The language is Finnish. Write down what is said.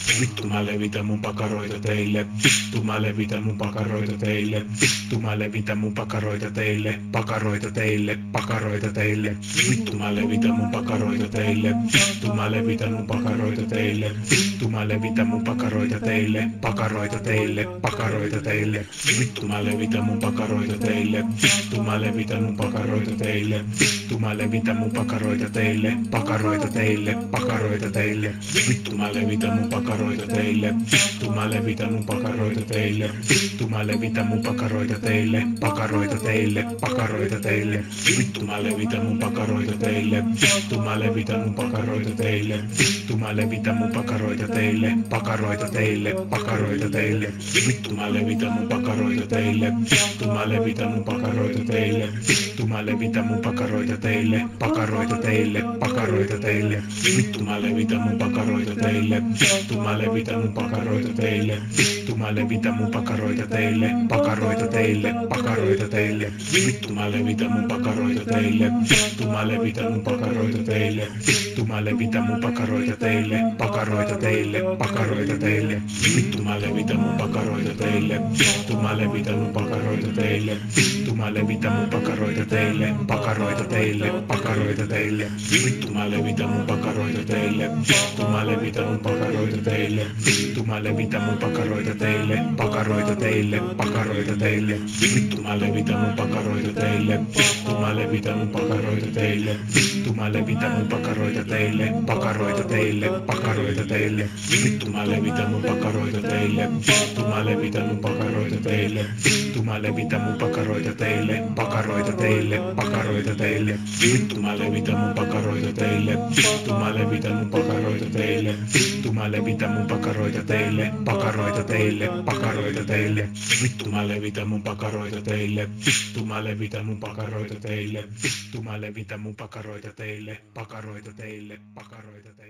Vittu mä levitän mun pakaroita teille. Vittu mä levitän mun pakaroita teille. Vittu mä levitän mun pakaroita teille. Pakaroita teille, pakaroita teille. Vittu mä levitän mun pakaroita teille. Vittu mä levitän mun pakaroita teille. Vittu mä levitän mun pakaroita teille. Pakaroita teille, pakaroita teille. Vittu mä levitän mun pakaroita teille. Vittu mä levitän mun pakaroita teille. Vittu mä levitän mun pakaroita teille. Pakaroita teille, pakaroita teille. Vittu mä levitän mun pakaroita teille. Vittu mä levitän mun pakaroita teille. Vittu mä levitän mun pakaroita teille. Pakaroita teille, pakaroita teille. Vittu mä levitän mun pakaroita teille. Vittu mä levitän mun pakaroita teille. Vittu mä levitän mun pakaroita teille. Pakaroita teille, pakaroita teille. Vittu mä levitän mun pakaroita teille. Vittu mä levitän mun pakaroita teille. Vittu mä levitän mun pakaroita teille. Pakaroita teille, pakaroita teille. Vittu mä levitän mun pakaroita teille. Vittu mä levitän mun pakaroita teille. Vittu mä levitän mun pakaroita teille. Pakaroita teille, pakaroita teille. Vittu mä levitän mun pakaroita teille. Vittu mä levitän mun pakaroita teille. Vittu mä levitän mun pakaroita teille. Pakaroita teille, pakaroita teille. Vittu mä levitän mun pakaroita teille. Vittu mä levitän mun pakaroita teille. Vittu mä levitän mun pakaroita teille. Pakaroita teille, pakaroita teille. Vittu mä levitän mun pakaroita teille. Vittu mä levitän mun pakaroita teille. Vittu mä levitän mun pakaroita teille. Pakaroita teille, pakaroita teille. Vittu mä levitän mun pakaroita teille. Vittu mä levitän mun pakaroita teille. Vittu mä levitän mun pakaroita teille. Pakaroita teille, pakaroita teille. Vittu mä levitän mun pakaroita teille. Vittu mä levitän mun pakaroita teille. Vittu mä levitän mun pakaroita teille. Pakaroita teille, pakaroita teille. Vittu mä levitän mun pakaroita teille. Vittu mä levitän mun pakaroita teille. Vittu mä levitän mun pakaroita teille. Pakaroita teille, pakaroita teille. Vittu mä levitän mun pakaroita teille. Vittu mä levitän mun pakaroita teille. Vittu mä levitän mun pakaroita teille. Pakaroita teille, pakaroita teille.